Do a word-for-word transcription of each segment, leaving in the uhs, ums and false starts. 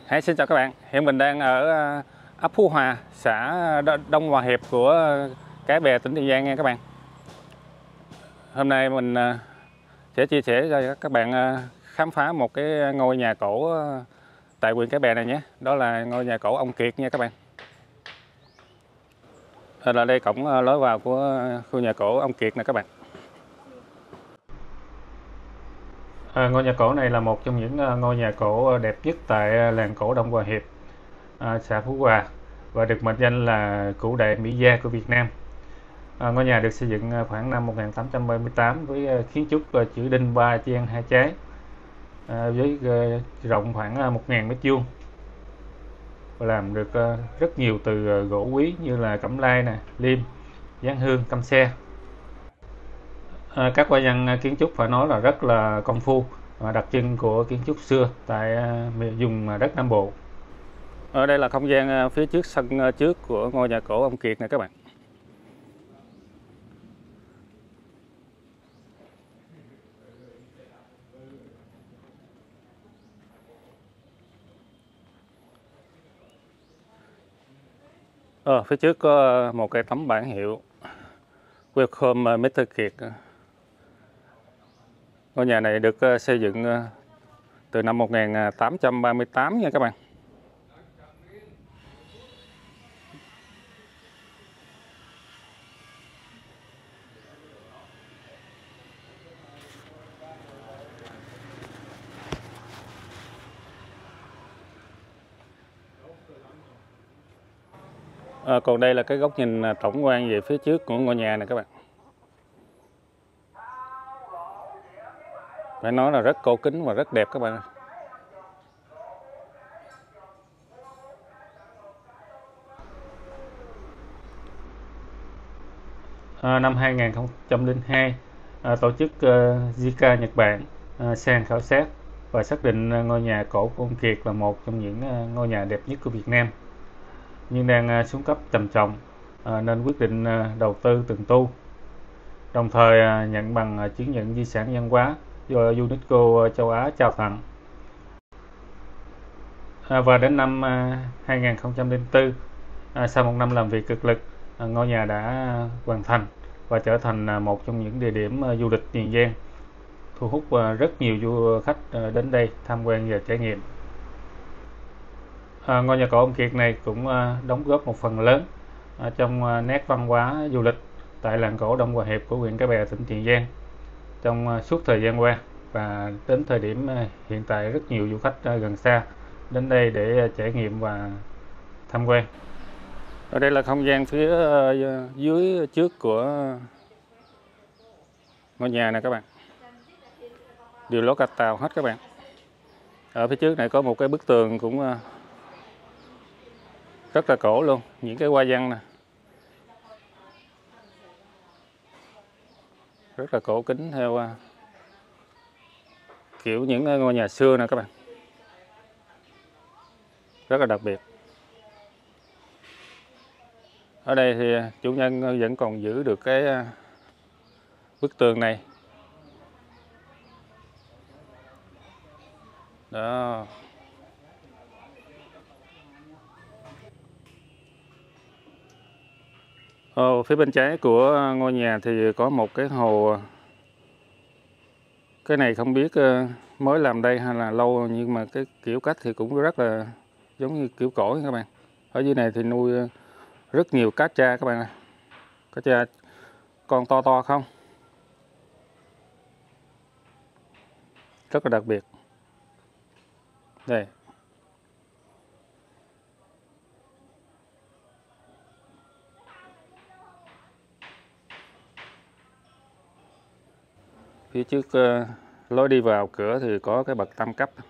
Hey, xin chào các bạn. Hiện mình đang ở ấp Phú Hòa, xã Đông Hòa Hiệp của Cái Bè, tỉnh Tiền Giang nha các bạn. Hôm nay mình sẽ chia sẻ cho các bạn khám phá một cái ngôi nhà cổ tại huyện Cái Bè này nhé. Đó là ngôi nhà cổ ông Kiệt nha các bạn. Đây là đây cổng lối vào của khu nhà cổ ông Kiệt nè các bạn. À, ngôi nhà cổ này là một trong những ngôi nhà cổ đẹp nhất tại làng cổ Đông Hòa Hiệp, à, xã Phú Hòa, và được mệnh danh là cửu đại Mỹ gia của Việt Nam. À, ngôi nhà được xây dựng khoảng năm một nghìn tám trăm ba mươi tám với kiến trúc chữ đinh ba chen hai trái, à, với rộng khoảng một nghìn mét vuông, và làm được rất nhiều từ gỗ quý như là cẩm lai nè, liêm, giáng hương, căm xe. À, các hoa văn kiến trúc phải nói là rất là công phu và đặc trưng của kiến trúc xưa tại vùng đất Nam Bộ. Ở đây là không gian phía trước sân trước của ngôi nhà cổ ông Kiệt này các bạn. Ở phía trước có một cái tấm bảng hiệu Welcome mít-tơ Kiệt. Ngôi nhà này được xây dựng từ năm một nghìn tám trăm ba mươi tám nha các bạn. À, còn đây là cái góc nhìn tổng quan về phía trước của ngôi nhà này các bạn. Phải nói là rất cổ kính và rất đẹp các bạn. À, năm hai nghìn không trăm lẻ hai, à, tổ chức uh, Zika Nhật Bản uh, sang khảo sát và xác định ngôi nhà cổ của ông Kiệt là một trong những uh, ngôi nhà đẹp nhất của Việt Nam, nhưng đang uh, xuống cấp trầm trọng, uh, nên quyết định uh, đầu tư từng tu, đồng thời uh, nhận bằng uh, chứng nhận di sản văn hóa do UNESCO châu Á trao tặng. À, và đến năm uh, hai nghìn không trăm lẻ bốn, à, sau một năm làm việc cực lực, à, ngôi nhà đã hoàn thành và trở thành một trong những địa điểm du lịch Tiền Giang, thu hút rất nhiều du khách đến đây tham quan và trải nghiệm. À, ngôi nhà cổ ông Kiệt này cũng đóng góp một phần lớn trong nét văn hóa du lịch tại làng cổ Đông Hòa Hiệp của huyện Cái Bè, tỉnh Tiền Giang trong suốt thời gian qua, và đến thời điểm hiện tại rất nhiều du khách gần xa đến đây để trải nghiệm và tham quan. Ở đây là không gian phía dưới trước của ngôi nhà này các bạn, đều lót gạch tàu hết các bạn. Ở phía trước này có một cái bức tường cũng rất là cổ luôn, những cái hoa văn nè rất là cổ kính theo kiểu những ngôi nhà xưa nè các bạn, rất là đặc biệt. Ở đây thì chủ nhân vẫn còn giữ được cái bức tường này đó. Ồ, phía bên trái của ngôi nhà thì có một cái hồ. Cái này không biết mới làm đây hay là lâu, nhưng mà cái kiểu cách thì cũng rất là giống như kiểu cổ nha các bạn. Ở dưới này thì nuôi rất nhiều cá tra các bạn ơi. Cá tra con to to không, rất là đặc biệt. Đây, phía trước uh, lối đi vào cửa thì có cái bậc tam cấp.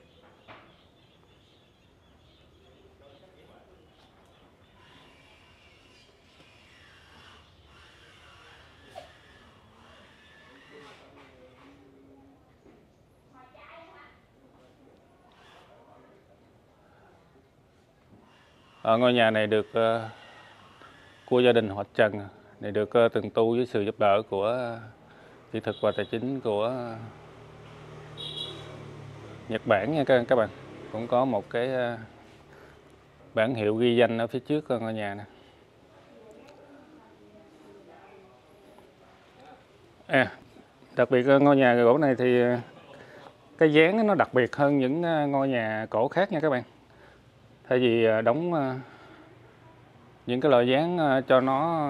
Ở ngôi nhà này được uh, của gia đình họ Trần này được uh, từng tu với sự giúp đỡ của uh, kỹ thuật và tài chính của uh, Nhật Bản nha các, các bạn. cũng có một cái bảng hiệu ghi danh ở phía trước ngôi nhà nè. À, đặc biệt ngôi nhà gỗ này thì cái dáng nó đặc biệt hơn những ngôi nhà cổ khác nha các bạn. Thay vì đóng những cái loại dáng cho nó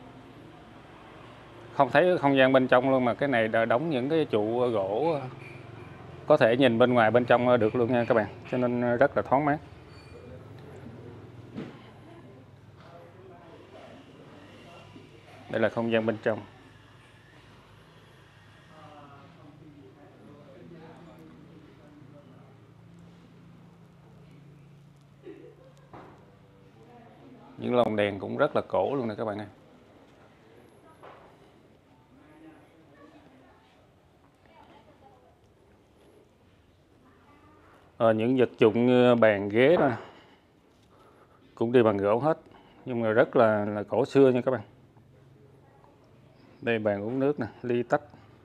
không thấy không gian bên trong luôn, mà cái này đã đóng những cái trụ gỗ có thể nhìn bên ngoài bên trong được luôn nha các bạn, cho nên rất là thoáng mát. Đây là không gian bên trong. Những lồng đèn cũng rất là cổ luôn nè các bạn ơi. À, những vật dụng như bàn ghế đó cũng đi bằng gỗ hết, nhưng mà rất là là cổ xưa nha các bạn. Đây bàn uống nước nè, ly tách.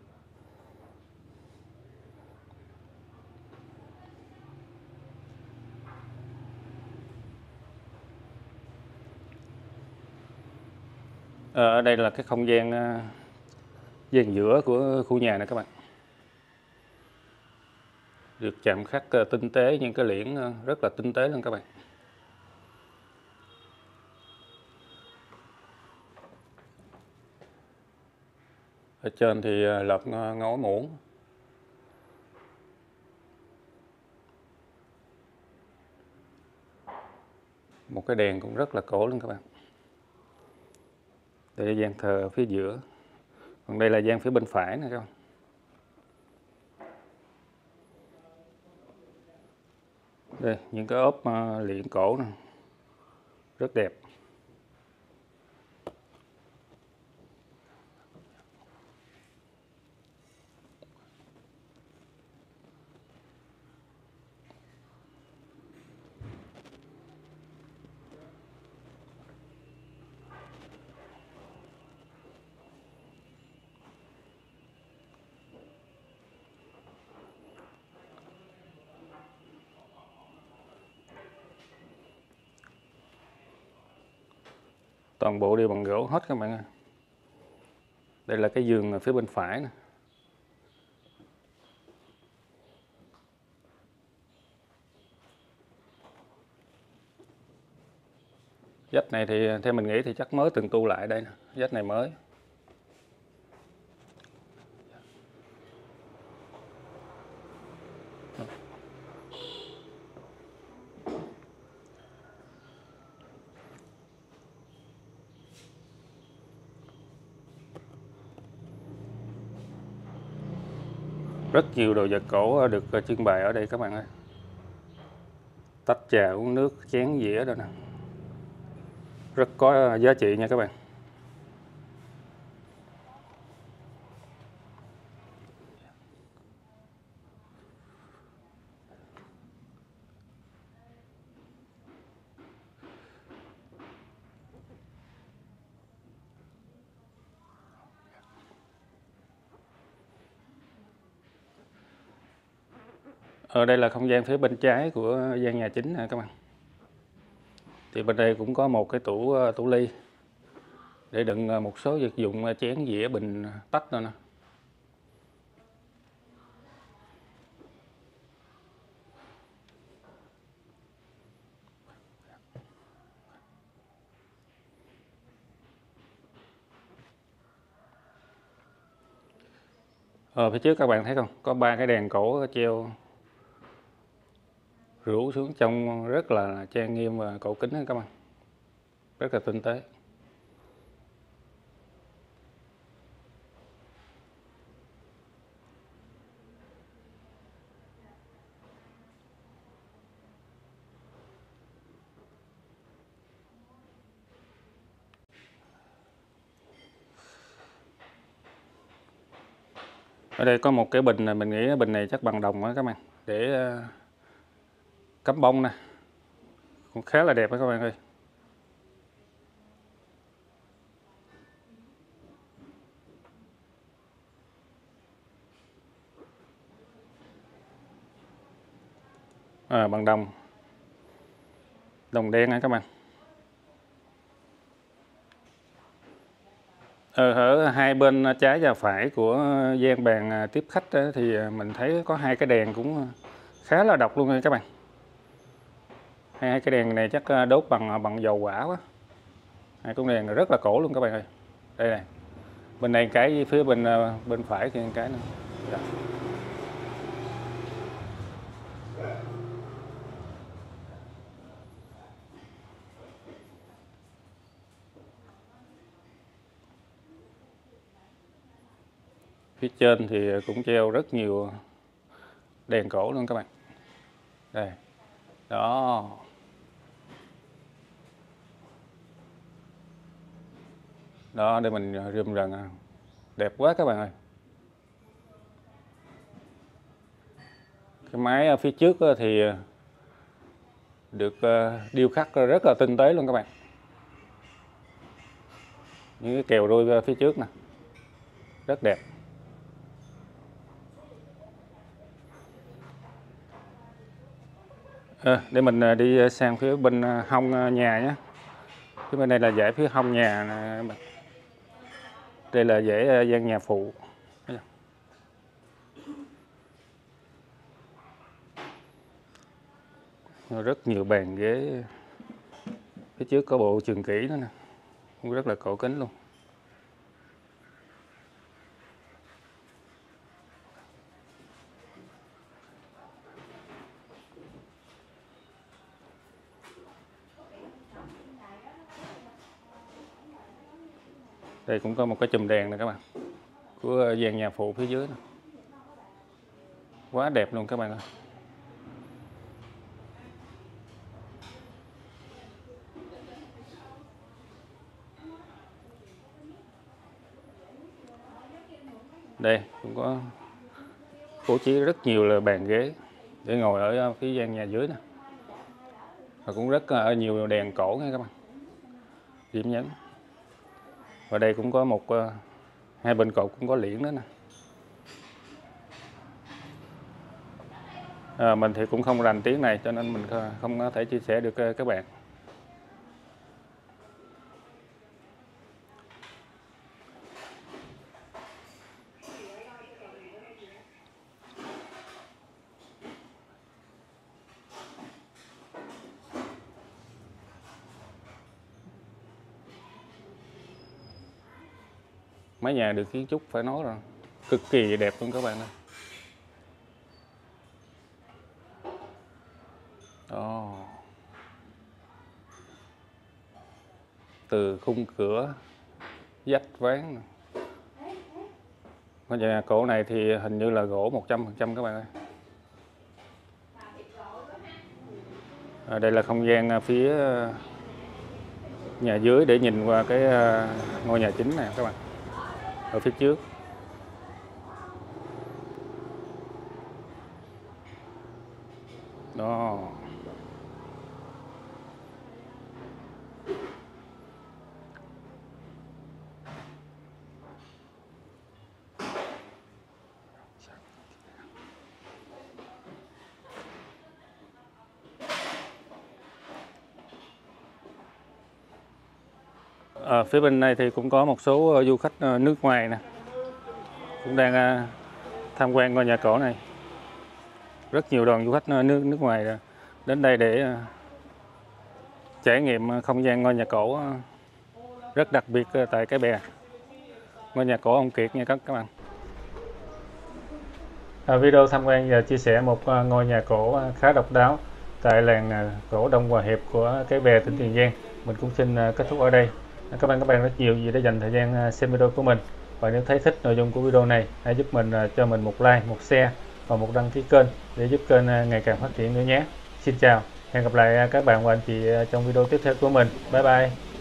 À, ở đây là cái không gian gian giữa của khu nhà này các bạn, được chạm khắc tinh tế, những cái liễn rất là tinh tế luôn các bạn. Ở trên thì lợp ngói muỗng. Một cái đèn cũng rất là cổ luôn các bạn. Đây là gian thờ ở phía giữa, còn đây là gian phía bên phải nè các bạn. Đây những cái ốp liễn cổ này rất đẹp. Toàn bộ đều bằng gỗ hết các bạn ơi. Đây là cái giường ở phía bên phải nè. Vách này thì theo mình nghĩ thì chắc mới từng tu lại đây nè, vách này mới. Rất nhiều đồ vật cổ được trưng bày ở đây các bạn ơi. Tách trà uống nước, chén dĩa đó nè, rất có giá trị nha các bạn. Ở đây là không gian phía bên trái của gian nhà chính nè các bạn. Thì bên đây cũng có một cái tủ tủ ly để đựng một số vật dụng chén dĩa bình tách rồi nè. Ở phía trước các bạn thấy không, có ba cái đèn cổ treo rủ xuống, trông rất là trang nghiêm và cổ kính các bạn, rất là tinh tế. Ở đây có một cái bình này, mình nghĩ bình này chắc bằng đồng đó các bạn, để cắm bông nè, cũng khá là đẹp đó các bạn ơi. à, bằng đồng đồng đen á các bạn. Ở, ở hai bên trái và phải của gian bàn tiếp khách đó, thì mình thấy có hai cái đèn cũng khá là độc luôn nha các bạn. Hai cái đèn này chắc đốt bằng bằng dầu hỏa quá. Hai con đèn rất là cổ luôn các bạn ơi. Đây này. Bên này cái, phía bên bên phải thì cái nữa. Dạ. Phía trên thì cũng treo rất nhiều đèn cổ luôn các bạn. Đây. Đó. Đó, để mình rườm rần. Đẹp quá các bạn ơi. Cái máy ở phía trước thì được điêu khắc rất là tinh tế luôn các bạn. Những cái kèo đuôi phía trước nè. Rất đẹp. À, để mình đi sang phía bên hông nhà nhé. Phía bên đây là dãy phía hông nhà nè. Đây là dãy gian nhà phụ. Rất nhiều bàn ghế. Phía trước có bộ trường kỷ nữa nè. Cũng rất là cổ kính luôn. Đây cũng có một cái chùm đèn nè các bạn, của dàn nhà phụ phía dưới nè. Quá đẹp luôn các bạn ơi. Đây cũng có bố trí rất nhiều là bàn ghế để ngồi ở phía gian nhà dưới nè. Và cũng rất là nhiều đèn cổ nha các bạn, điểm nhấn. Và đây cũng có một, hai bên cột cũng có liễn nữa nè. À, mình thì cũng không rành tiếng này cho nên mình không có thể chia sẻ được các bạn. Mái nhà được kiến trúc phải nói rồi cực kỳ đẹp luôn các bạn ơi. Đó. Từ khung cửa, vách ván. Ngôi nhà cổ này thì hình như là gỗ một trăm phần trăm các bạn ơi. À, đây là không gian phía nhà dưới để nhìn qua cái ngôi nhà chính này các bạn. Ở phía trước. Đó. À, phía bên này thì cũng có một số du khách nước ngoài nè, cũng đang tham quan ngôi nhà cổ này. Rất nhiều đoàn du khách nước nước ngoài đến đây để trải nghiệm không gian ngôi nhà cổ rất đặc biệt tại Cái Bè, ngôi nhà cổ ông Kiệt nha các các bạn. À, video tham quan và chia sẻ một ngôi nhà cổ khá độc đáo tại làng cổ Đông Hòa Hiệp của Cái Bè, tỉnh Tiền Giang. Mình cũng xin kết thúc ở đây. Cảm ơn các bạn rất nhiều vì đã dành thời gian xem video của mình. Và nếu thấy thích nội dung của video này, hãy giúp mình cho mình một like, một share và một đăng ký kênh để giúp kênh ngày càng phát triển nữa nhé. Xin chào, hẹn gặp lại các bạn và anh chị trong video tiếp theo của mình. Bye bye.